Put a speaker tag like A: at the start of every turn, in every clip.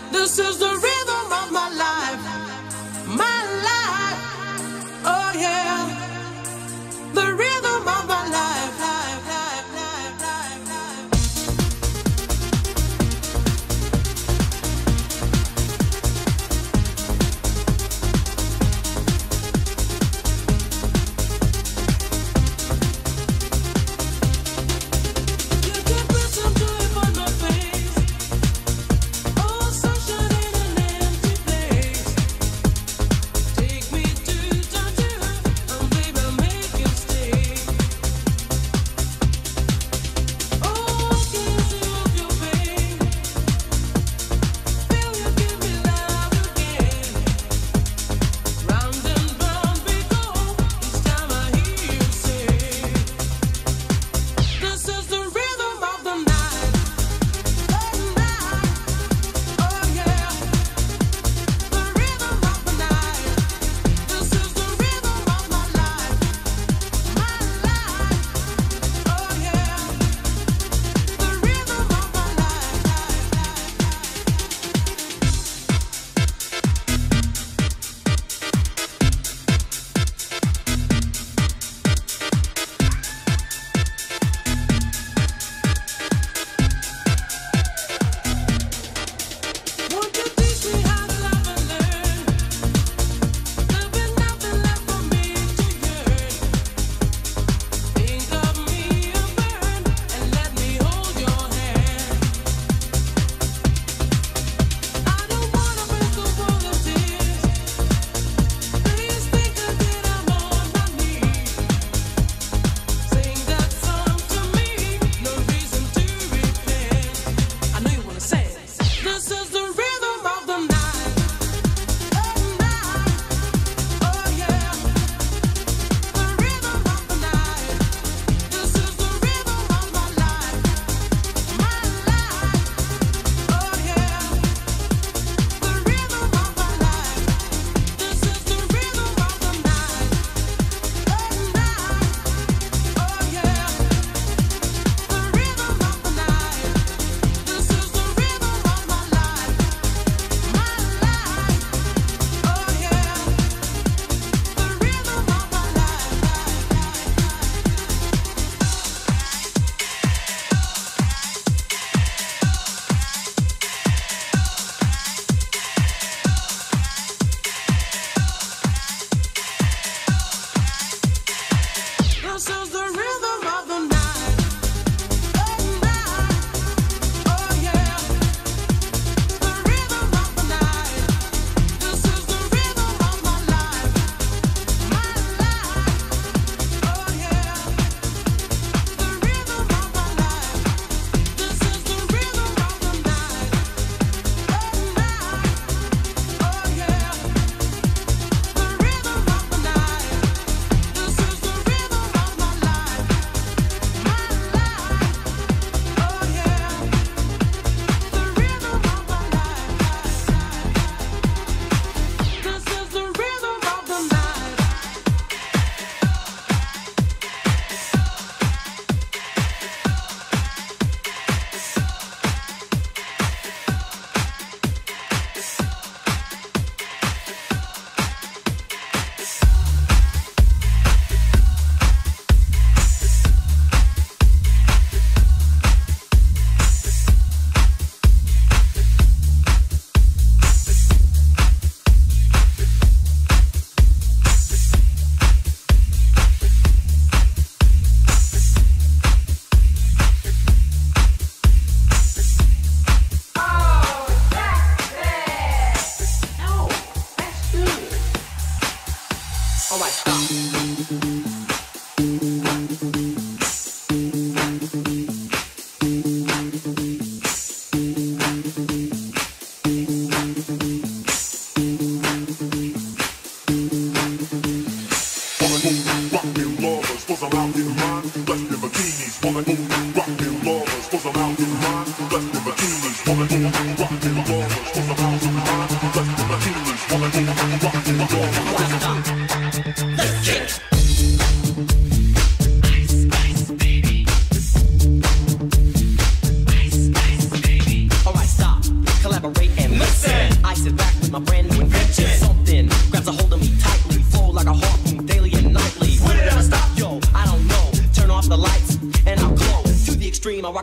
A: Collaborate and mix it.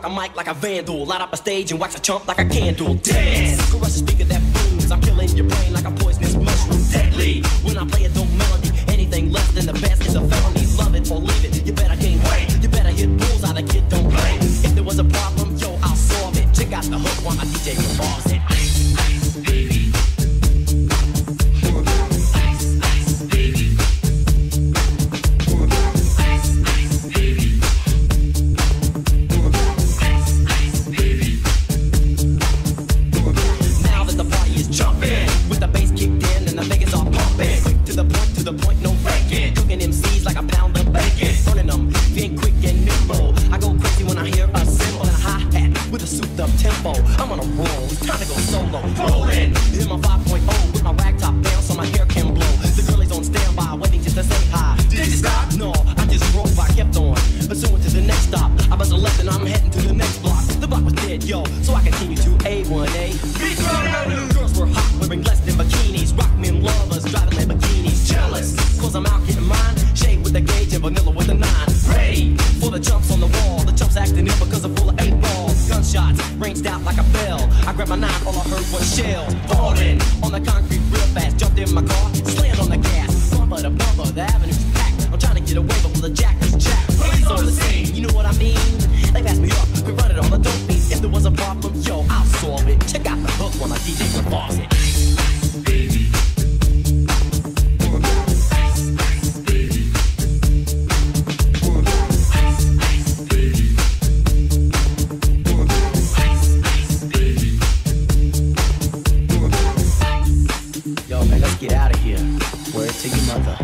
A: a mic like a vandal, light up a stage and wax a chump like a candle. Dance, crush a speaker that booms. I'm killing your brain like a poisonous mushroom. Deadly, when I play a dope melody, anything less than the best is a felony. Love it or leave it, you better gain weight. You better hit bulls out, the kid don't play. If there was a problem, yo, I'll solve it. Check out the hook while my DJ revolves it. Ice, ice, baby. The point, no faking. Cooking MCs like a pound of bacon. Burning them, being quick and nimble. I go crazy when I hear a cymbal and a hi-hat with a souped-up tempo. I'm on a roll, it's time to go solo. Rolling in my 5.0 with my rag top down so my hair can blow. The girlies on standby, waiting just to say hi. Did you stop? No, I just drove, I kept on. Pursuing to the next stop. I buzzed a left and I'm heading to the next block. The block was dead, yo, so I continue to A1A. Girls were hot, wearing less than bikinis. Rock men lovers, driving Lamborghinis. Jealous, cause I'm out getting mine. Shade with the gauge and vanilla with the 9. Ready for the jumps on the wall. The jumps acting ill because I'm full of 8 balls. Gunshots ranged out like a bell. I grabbed my 9, all I heard was shells. Falling on the concrete real fast. Jumped in my car, slammed on the gas. Bumper to bumper, the avenue's packed. I'm trying to get away, but with a jack is jacked. Police on the scene, you know what I mean? They passed me up, we run it on the dope beat. If there was a problem, yo, I'll solve it. Check out the hook while my DJ revolves it. Ice, ice, baby. Yo, man, let's get out of here. Word to your mother.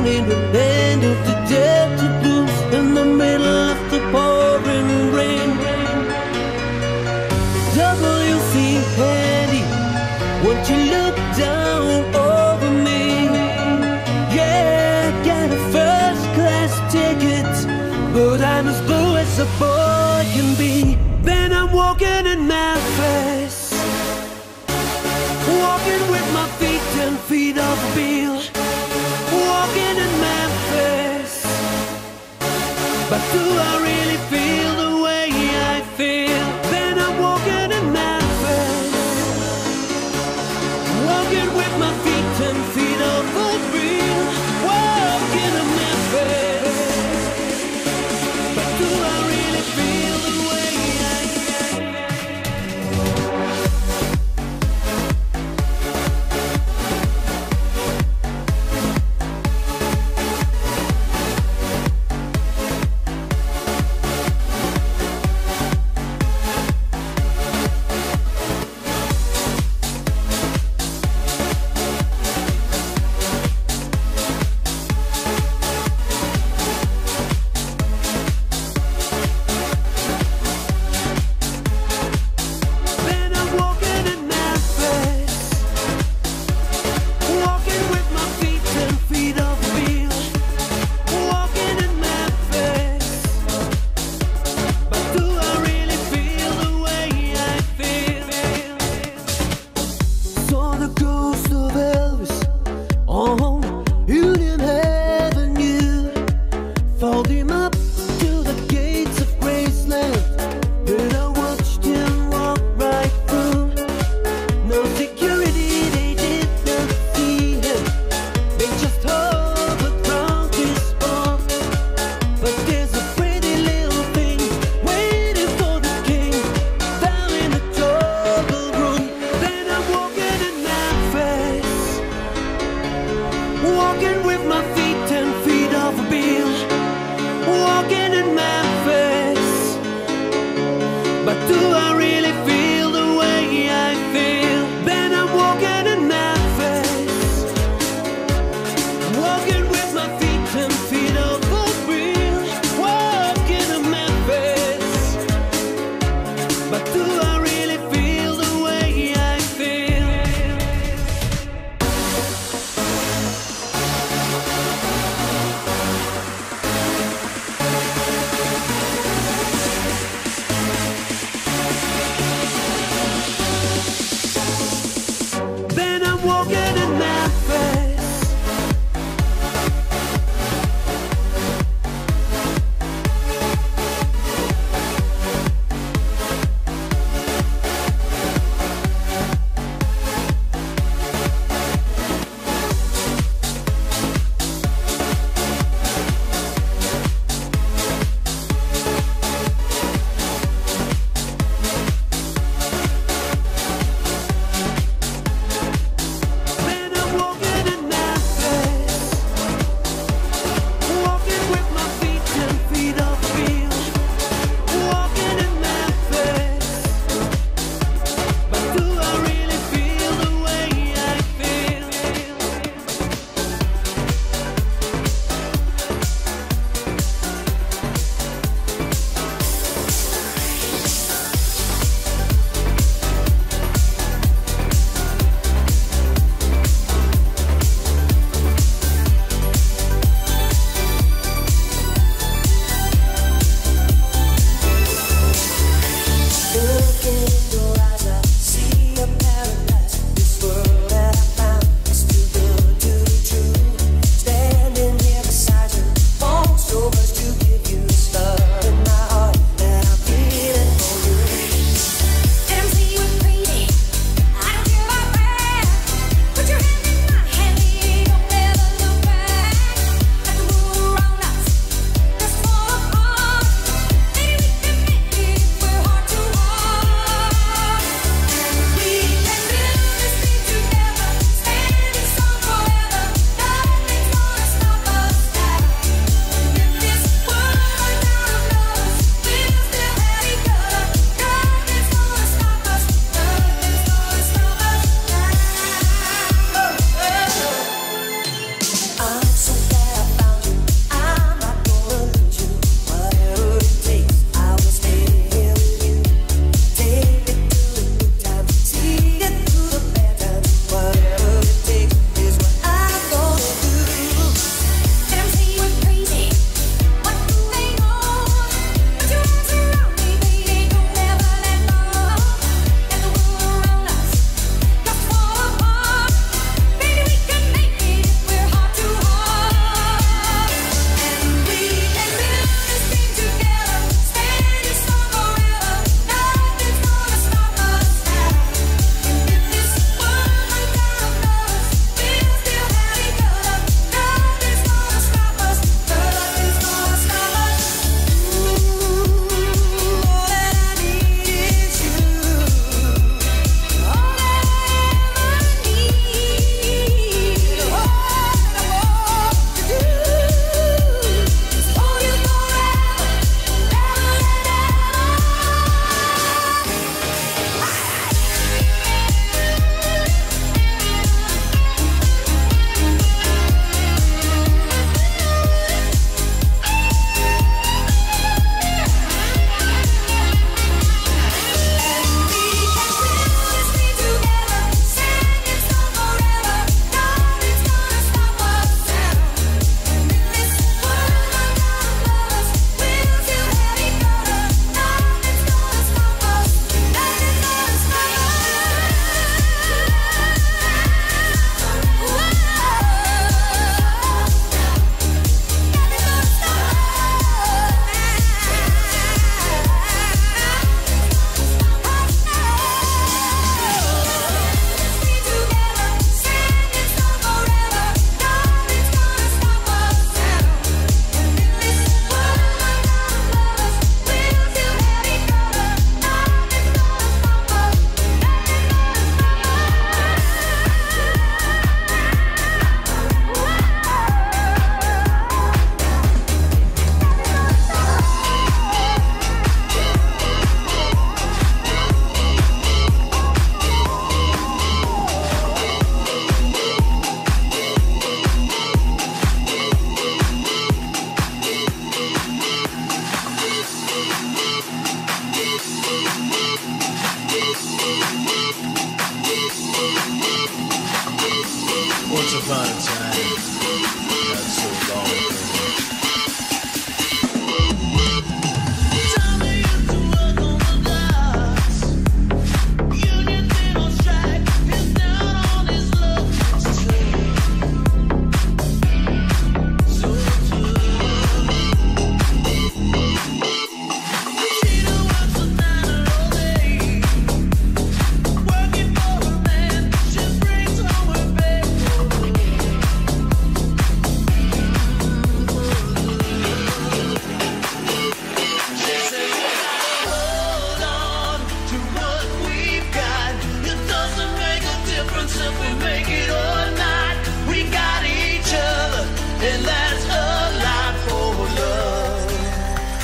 B: down in the land of the Delta blues, in the middle of the pouring rain. W.C. Handy, won't you look down over me? Yeah, I got a first class ticket, but I'm as blue as a boy can be. Then I'm walking in Memphis, walking with my feet 10 feet off the bill. Walking in Memphis, but do I really feel the way I feel? Then I'm walking in Memphis, walking with my feet 10 feet off the bill. Walking in Memphis, but do I really feel the way I feel? Walking with my feet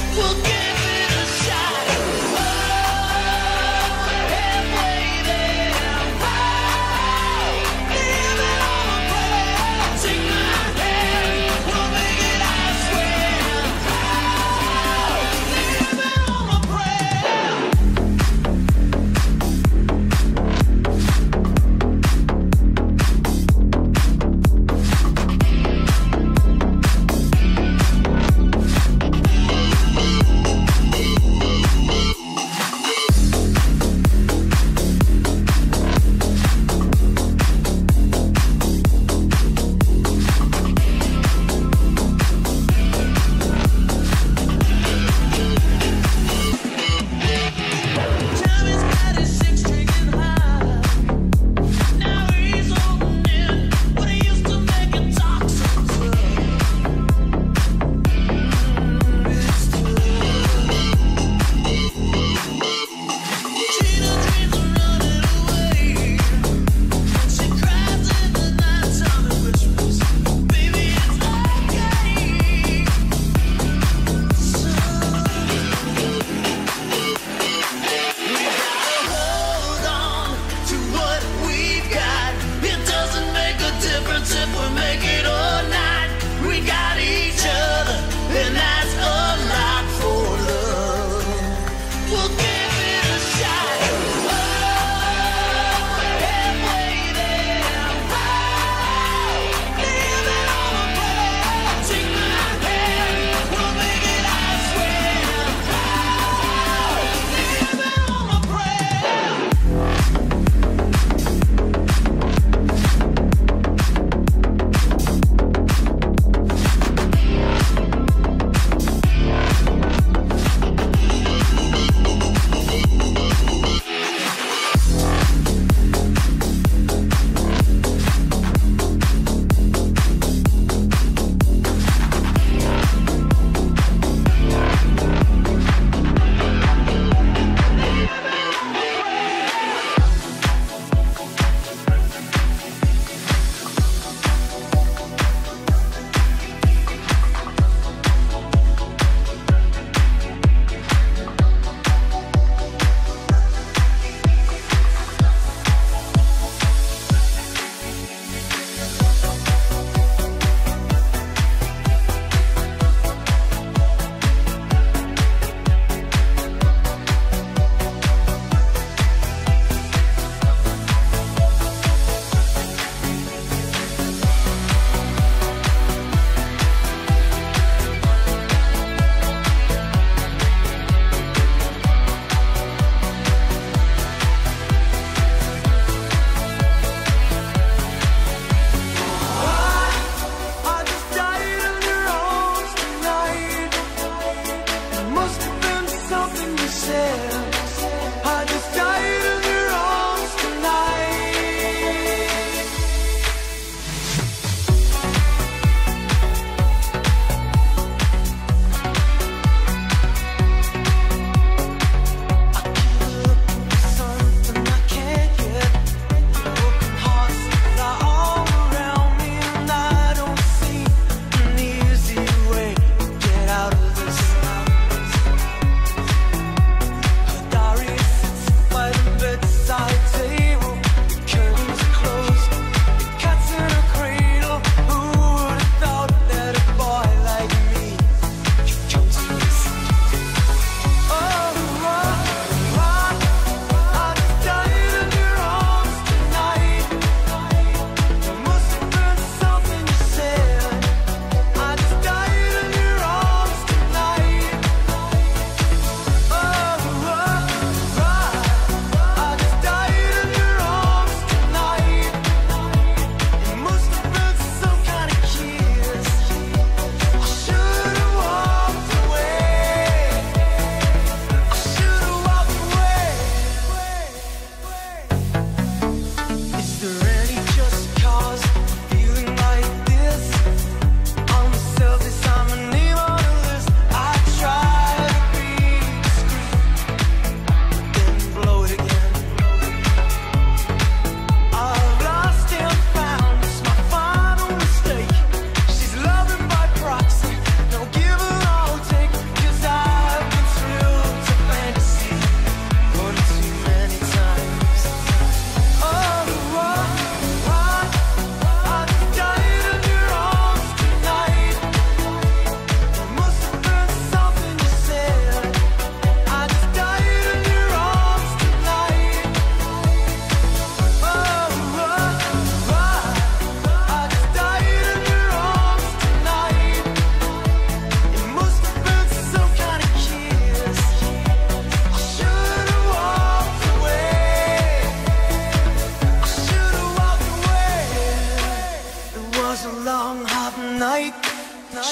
B: We'll give it a shot. Oh, halfway there. Oh, living on a prayer. Take my hand, we'll make it, I swear. Oh, living on a prayer.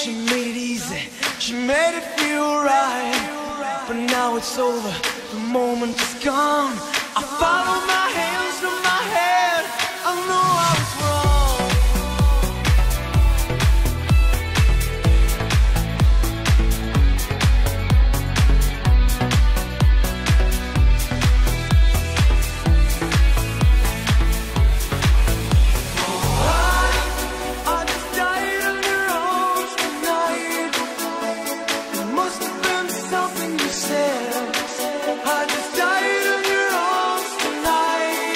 B: She made it easy, she made it feel right. But now it's over, the moment is gone. I follow my hands to my head, I know I was wrong. Something you said, I just died in your arms tonight.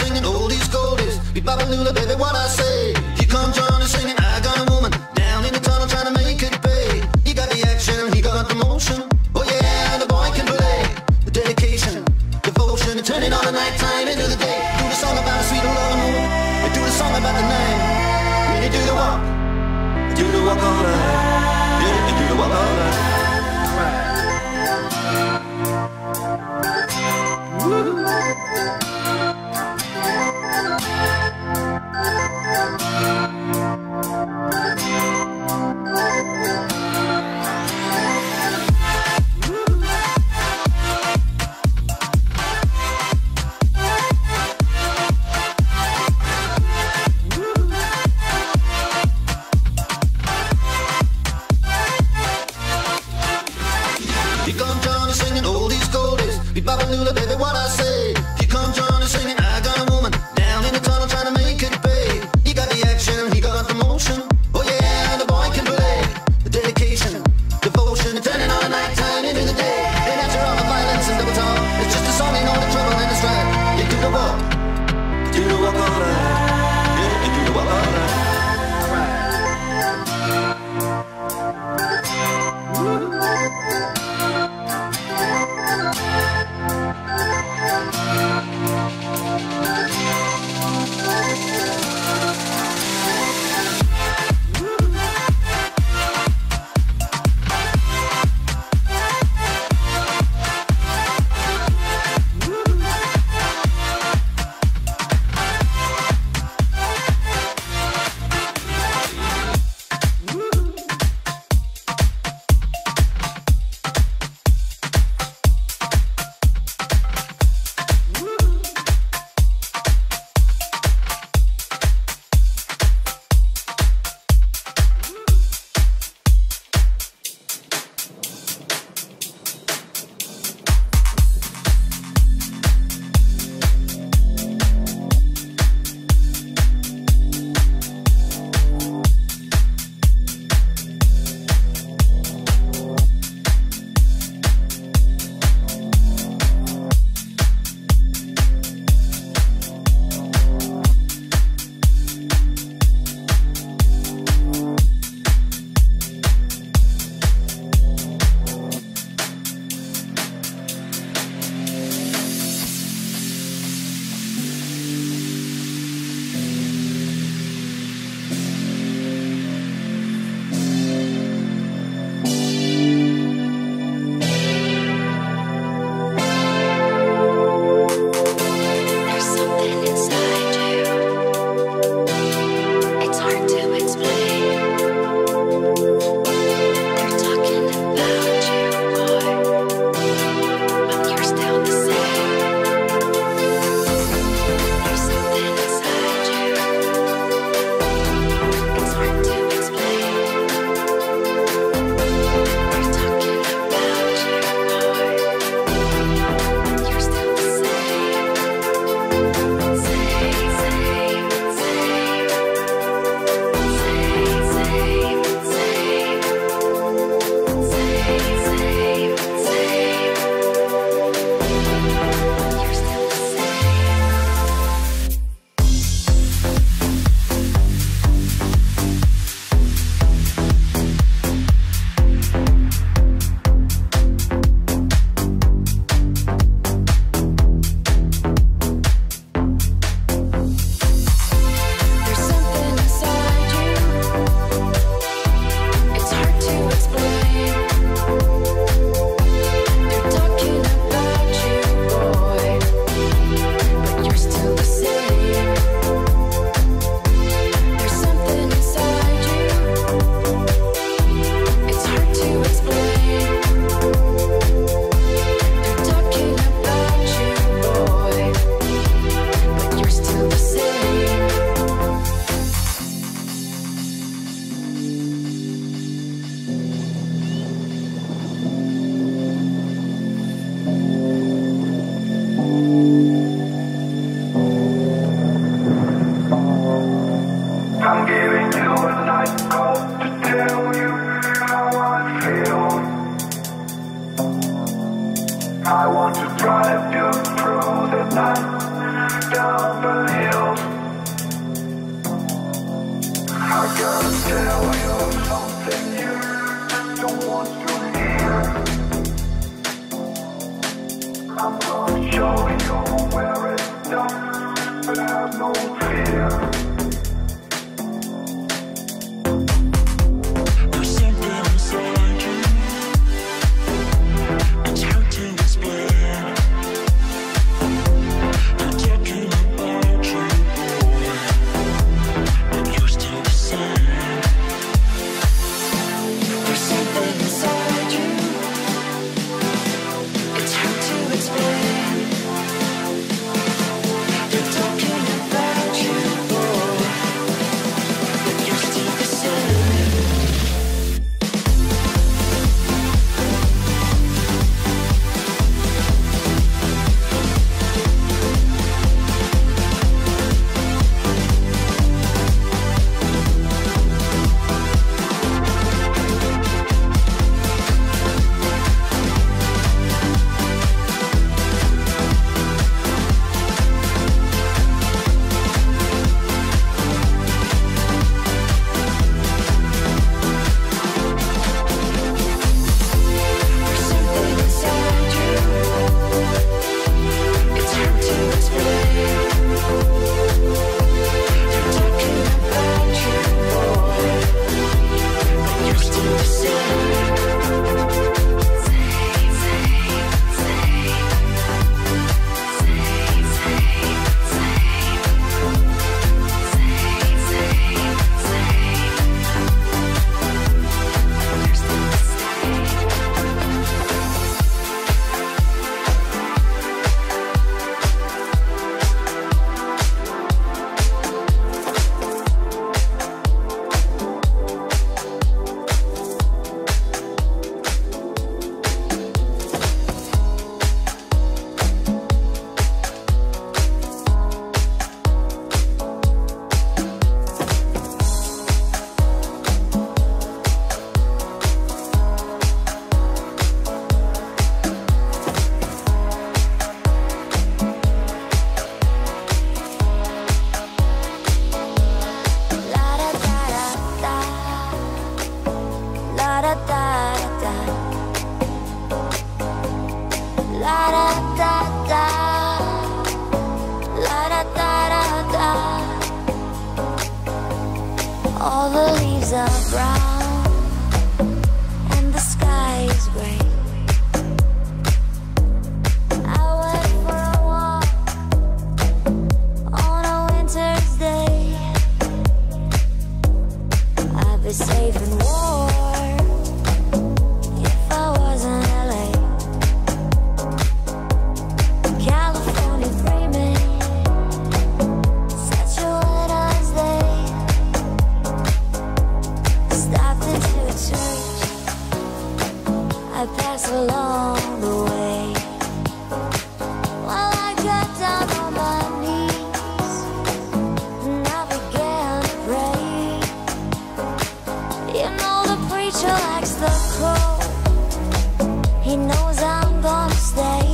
C: singing oldies, goldies. Be Babalula, baby, what I say. Here comes Johnny singing, I got a woman down in the tunnel trying to make it pay. He got the action, he got the motion. Oh yeah, the boy can play. The dedication, devotion, and turn it on the nighttime into the day. Do the song about a sweet love moon. And do the song about the night. When you do the walk all right. Yeah, you do the walk all right. Here comes Johnny singing oldies, goldies. Be Babalula, baby, what I say. Here comes Johnny
D: All the leaves are brown and the sky is gray. I went for a walk on a winter's day. I'd be safe and warm if I was in LA. California dreaming, such a winter's day. Stopped into a church, I passed along the way. While I got down on my knees and I began to pray. You know the preacher likes the cold, he knows I'm gonna stay.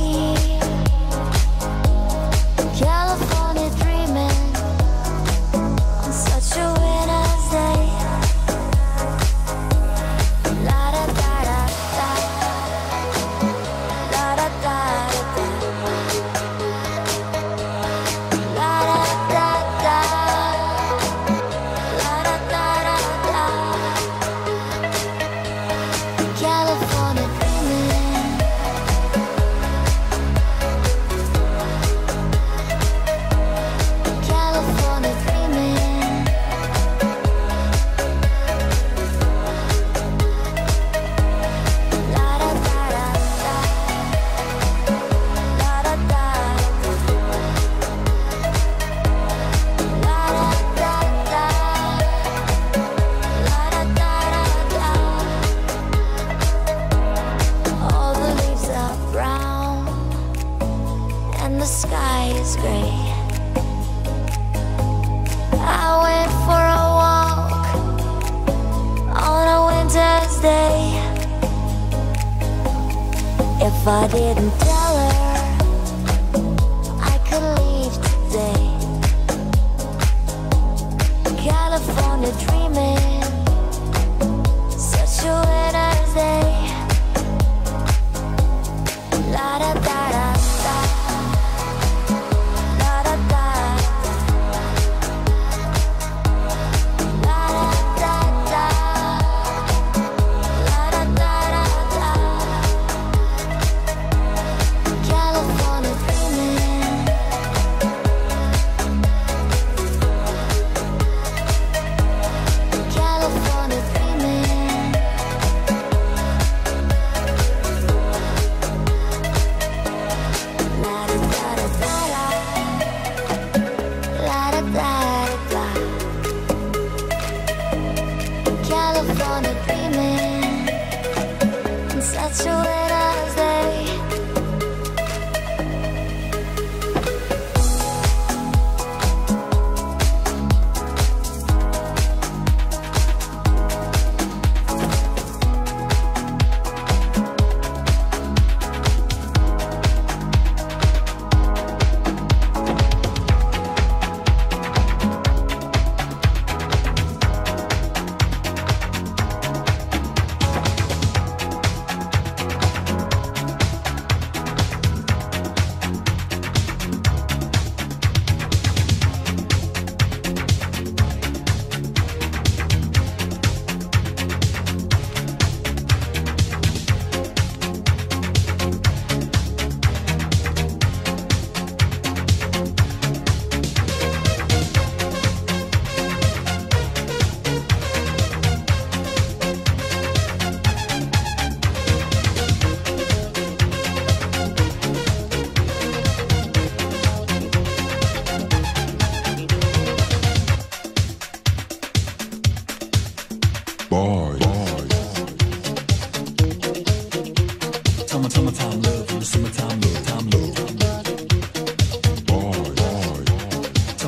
D: California dreaming on such a winter's day. La da da da da, la da da da, la da da da, la da da da. California dreaming. California dreaming. La da da da da, la da da da, la da da da, la da da da. All the leaves are brown and the sky is gray. I went for a walk on a winter's day. If I didn't tell her, I could leave today. California dreaming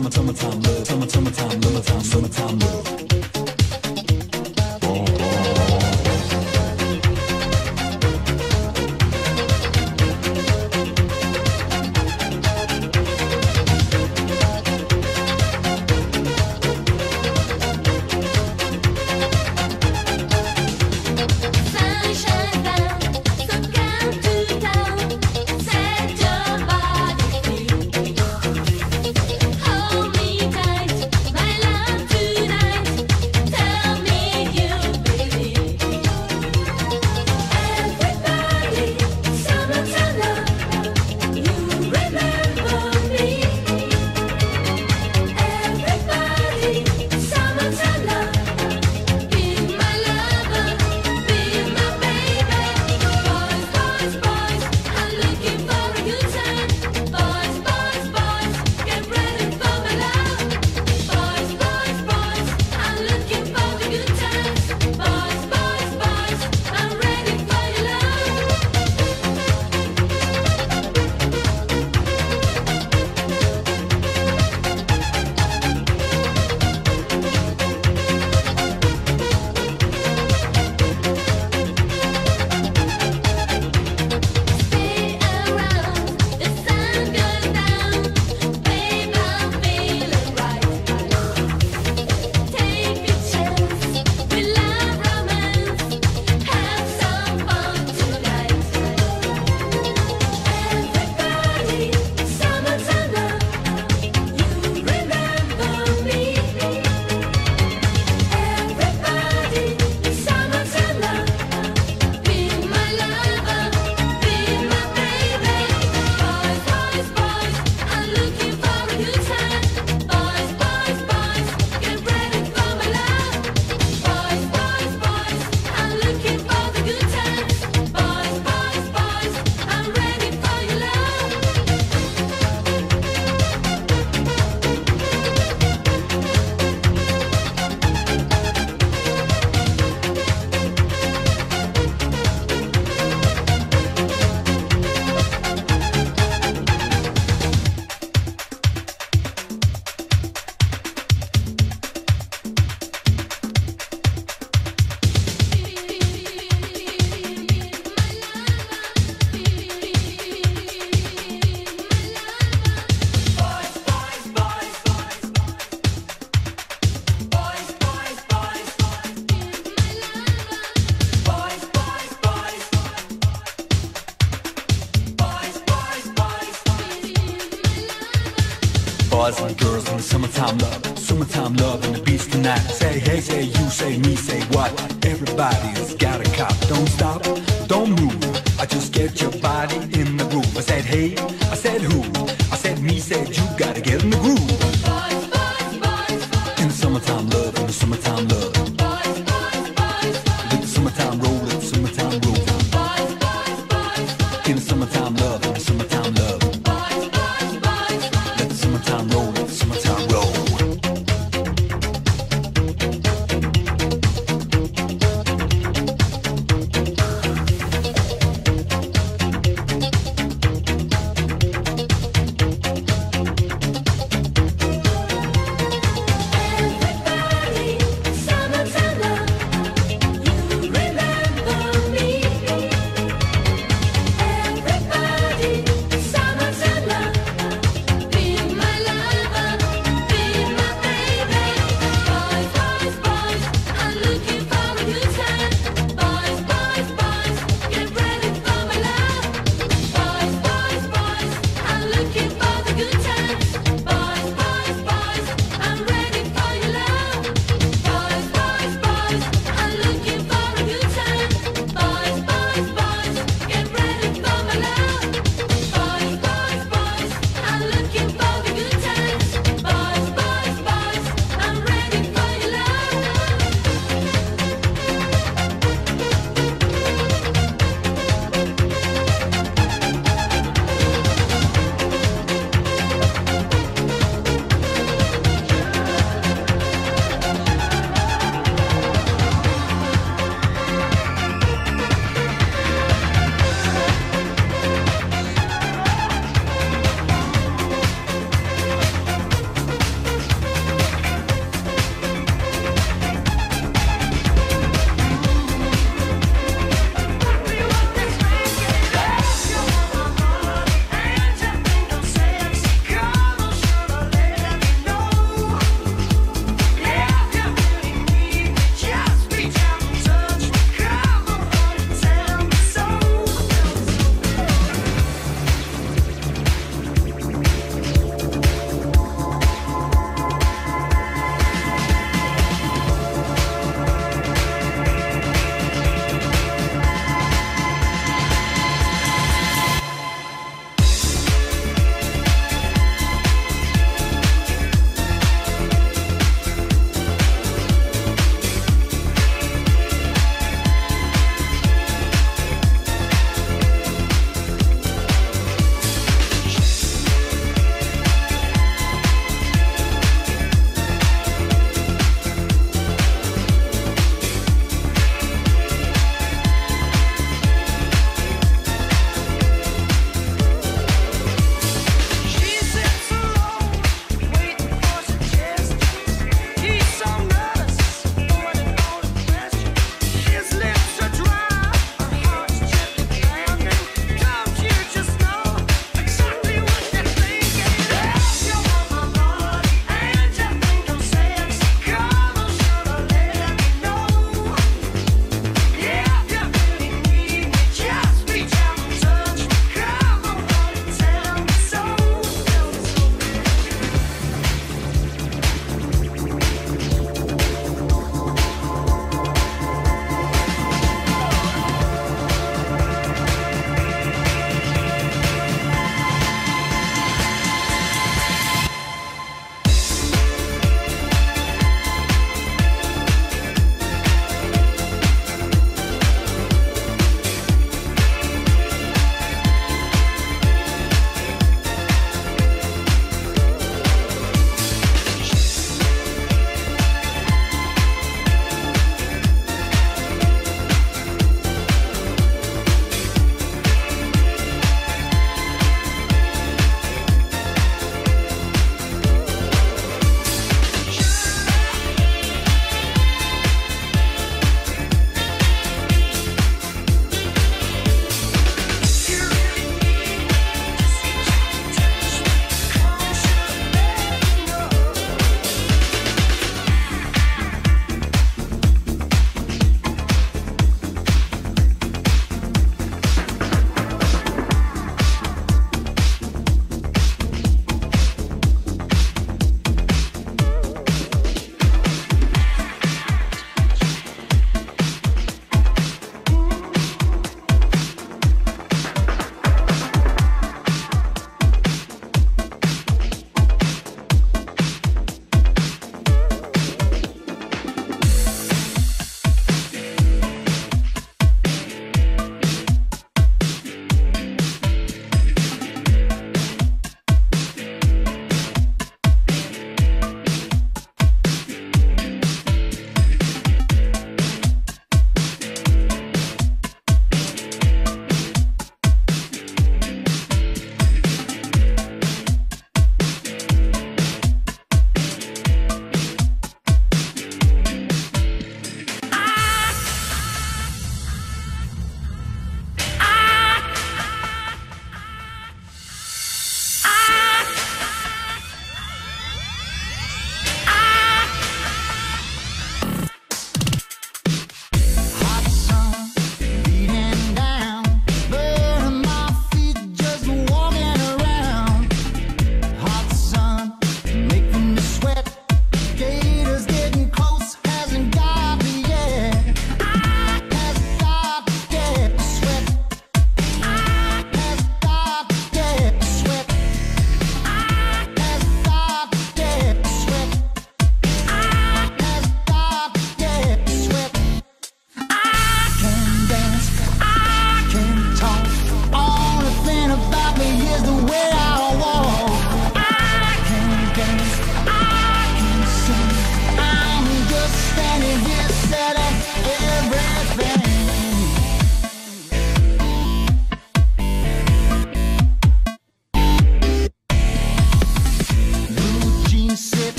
E: summertime love, summertime love. Boys and girls in the summertime love and the beats tonight. Say hey, say you, say me, say what? Everybody's got a cop. Don't stop, don't move. I just get your body in the groove. I said hey, I said who? I said me, said you. Gotta get in the groove.
F: Boys, boys, boys, boys.
E: In the summertime love, in the summertime love.
F: Boys, boys, boys, boys.
E: Let the summertime roll, let the summertime roll.
F: Boys, boys, boys, boys.
E: In the summertime love, in the summertime love.
F: Boys, boys, boys, boys.
E: Let the summertime roll, let the summertime roll.
F: Everybody, summertime.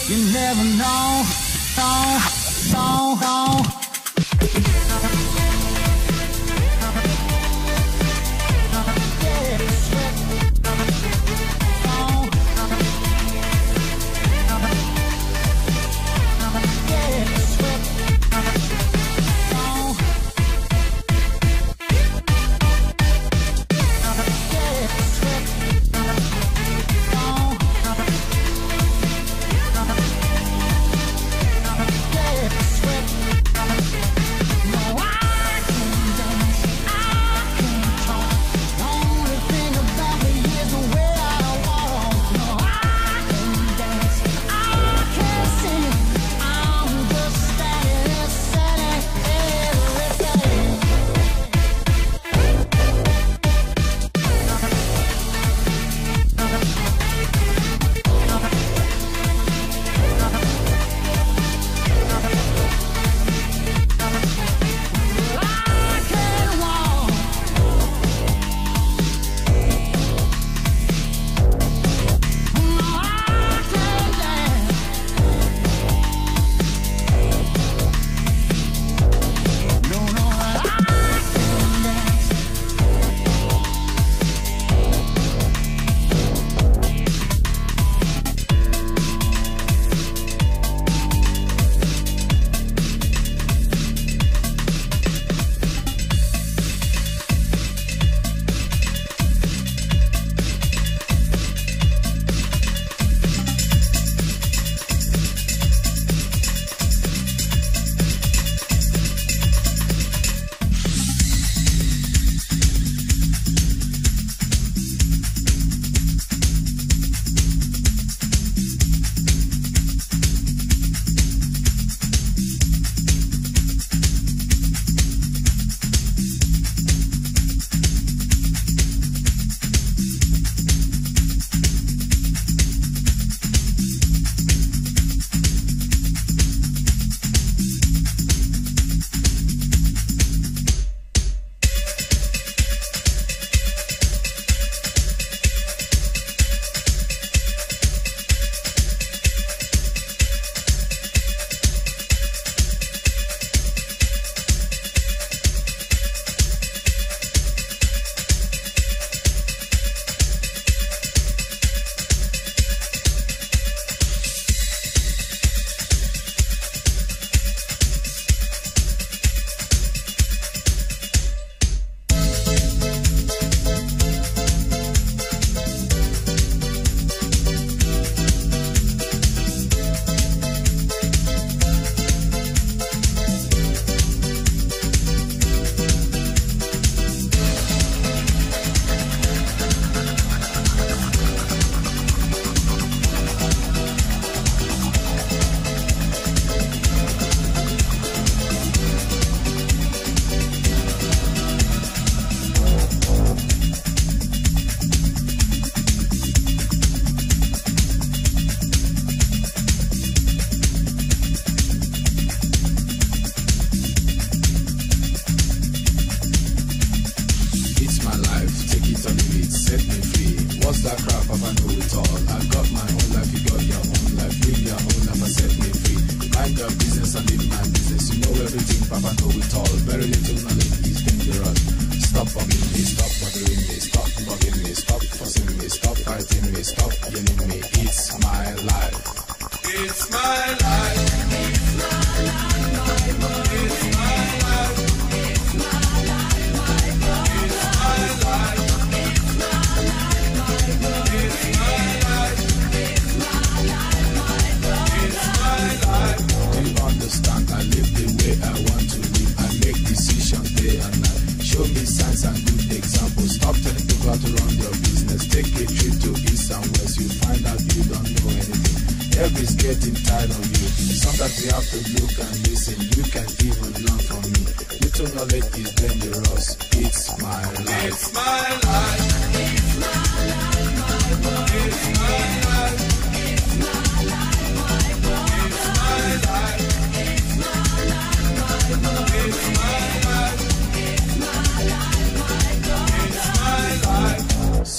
E: You never know, no.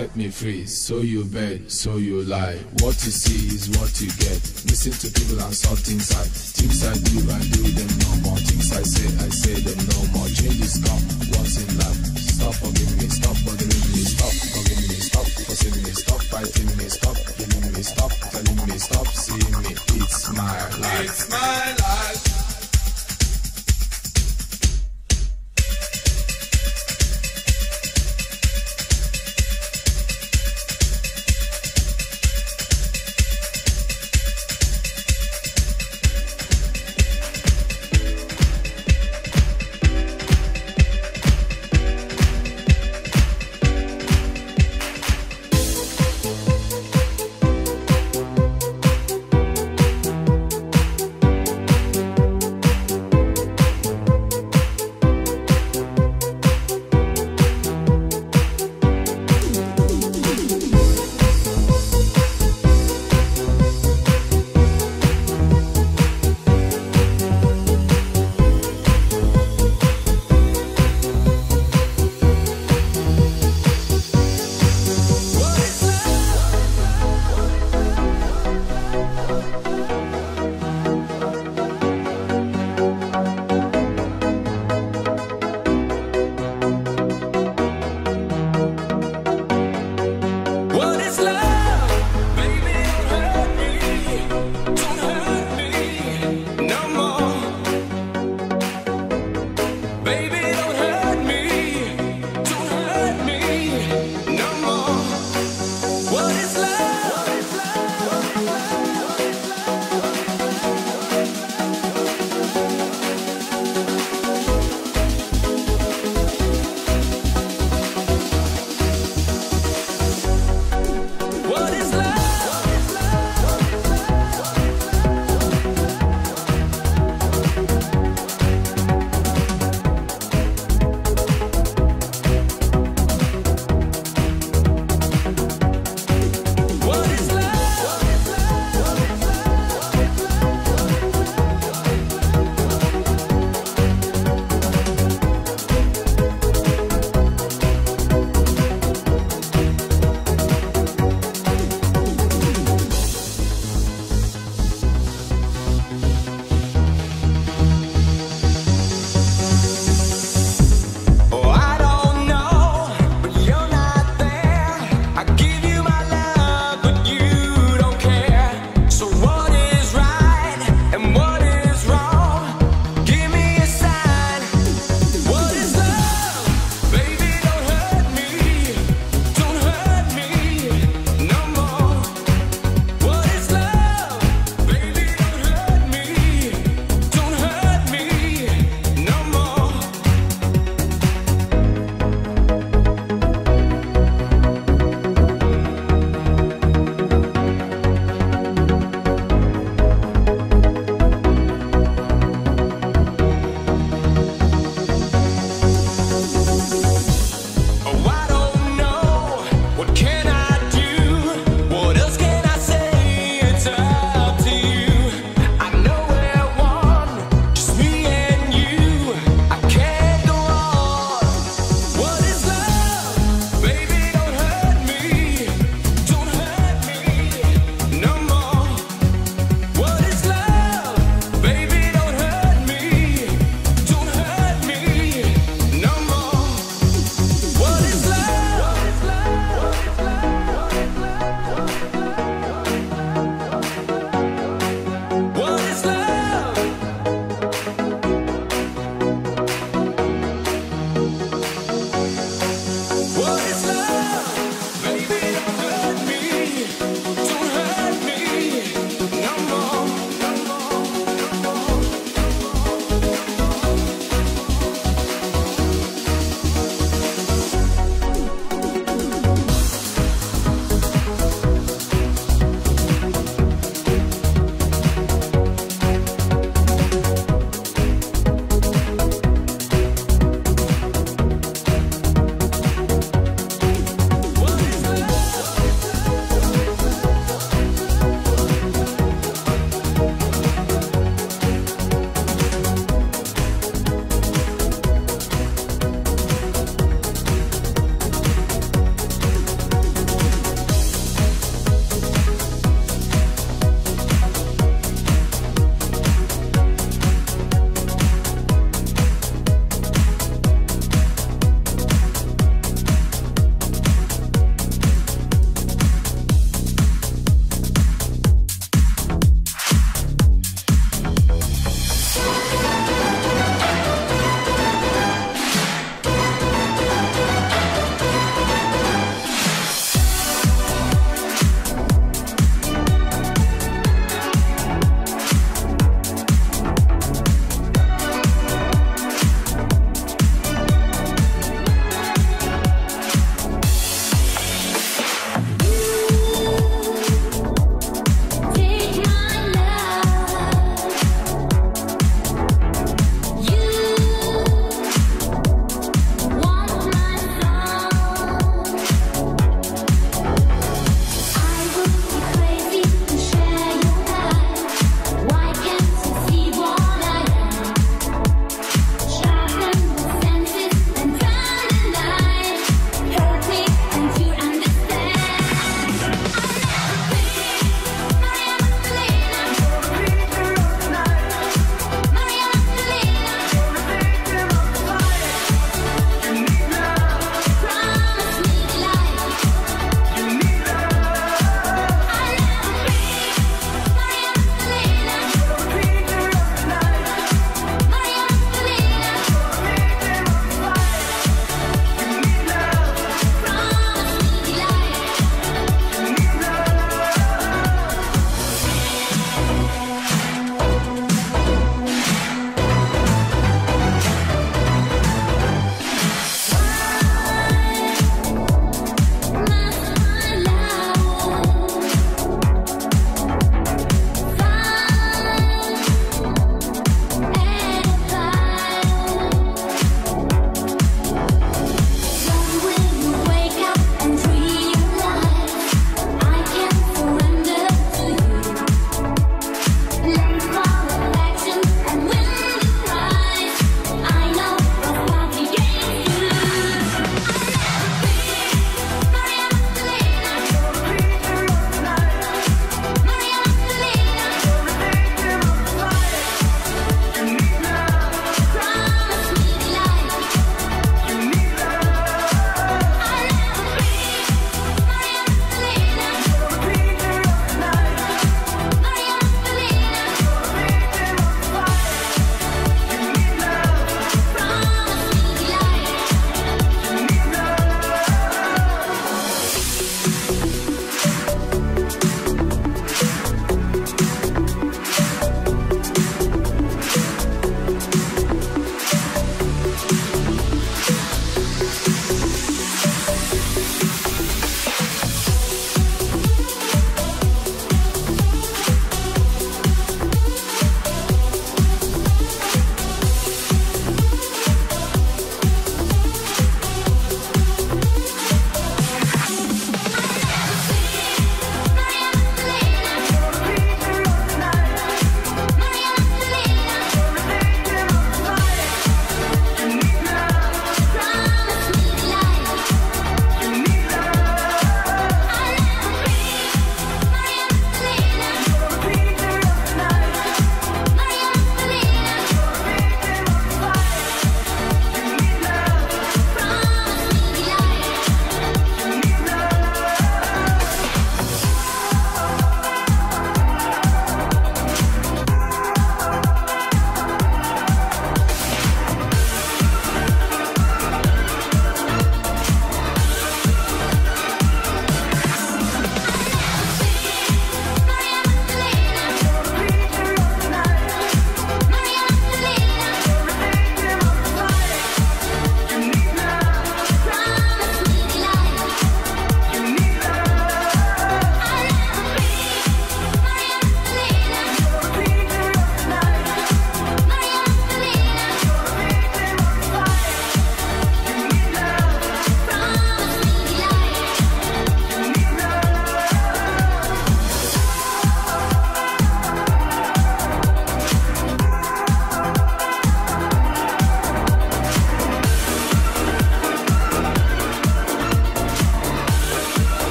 G: set me free. So you beg, so you lie. What you see is what you get. Listen to people and saw things I do them no more. Things I say them no more. Changes come once in life. Stop forgiving me, stop bothering me, stop forgiving me, stop forcing me, stop fighting me, stop killing me, stop telling me, stop seeing me. It's my life. It's my life.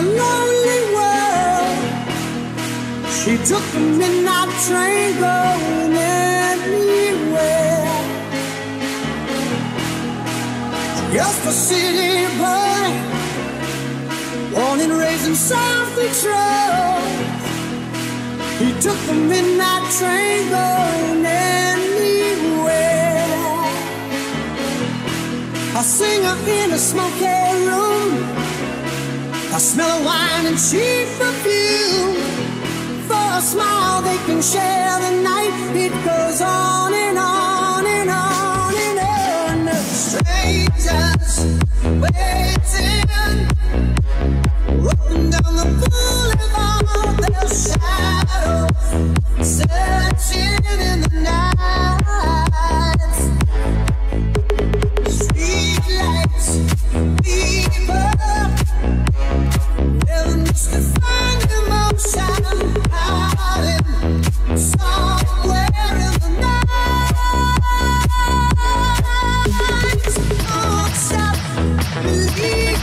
H: lonely world. She took the midnight train going anywhere. Just a city boy, born and raised in South Detroit. He took the midnight train going anywhere. A singer in a smoky room, I smell of wine and cheap perfume. For a smile they can share the night. It goes on and on and on and on. Strangers waiting, walking down the boulevard, their shadows searching in the night. Street lights, people, never used to find emotion hiding somewhere in the night. Don't stop believing.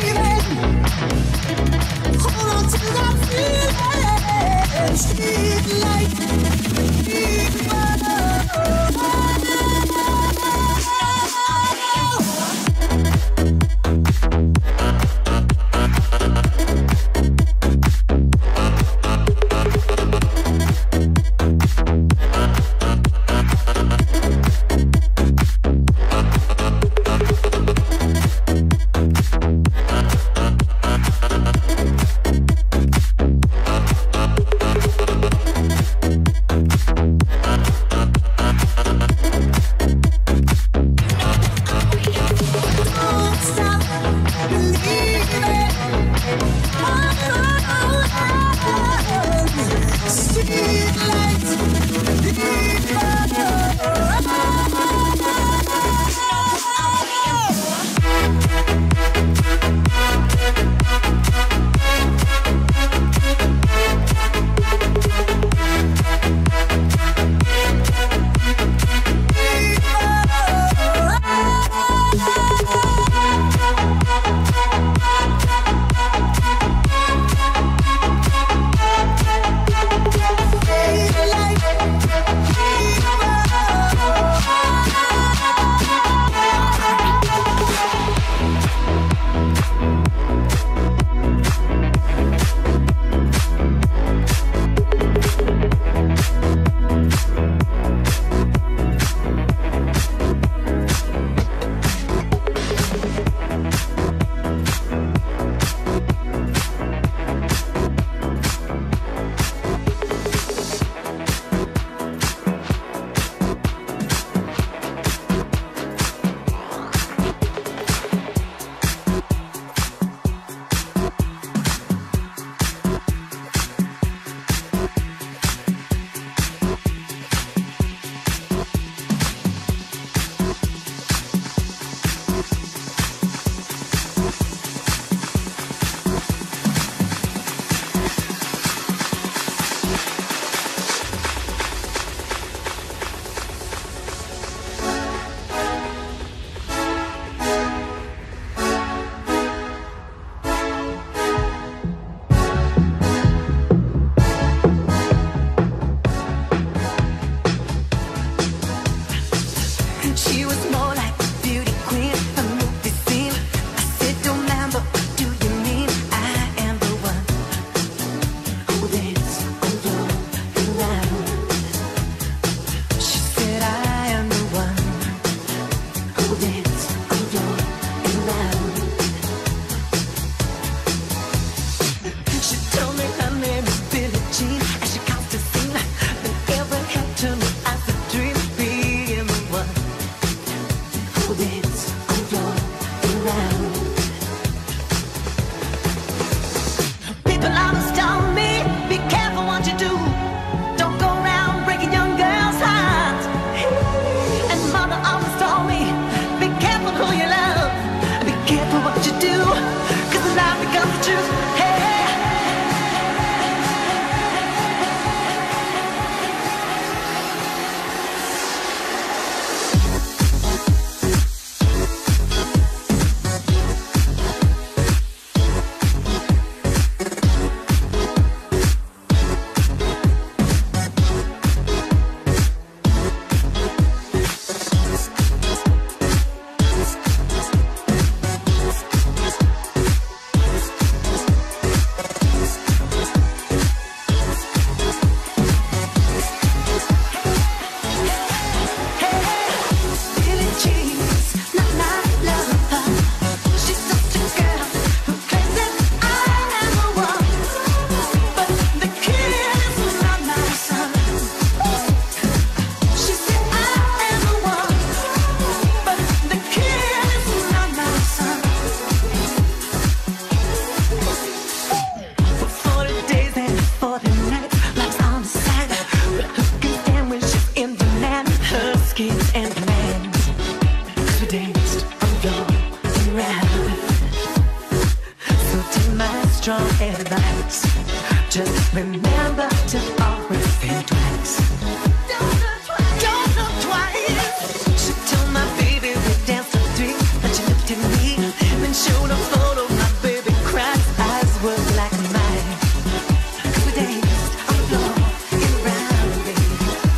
I: strong advice. Just remember to always think twice. Don't look twice. She told my baby we danced to three, but she looked at me, then showed a photo. My baby cried, eyes were like mine. We danced on the floor in round, baby.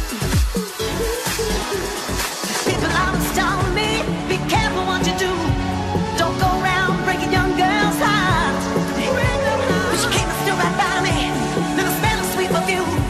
I: People always told me, be careful what you do. Don't go around breaking young girls' hearts. But she came and stood right by me, never smelled a sweet perfume.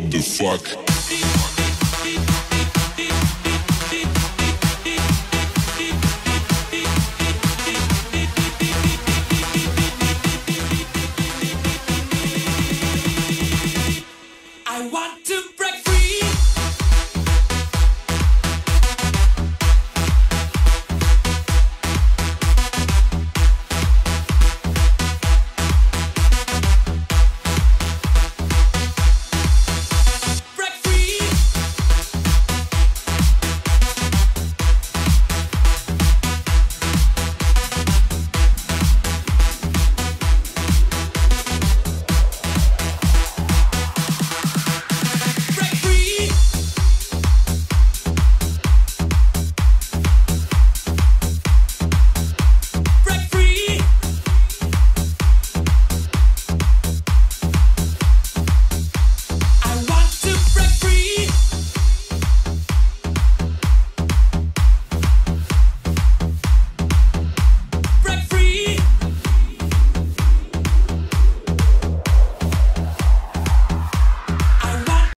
J: what the fuck?
B: I want to break